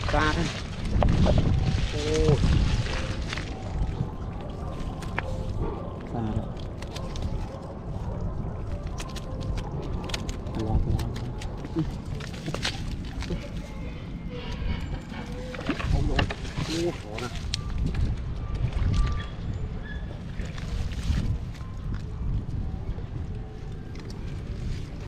ปลาโอ้ปลาระวังเอาลงโอ้โหนะ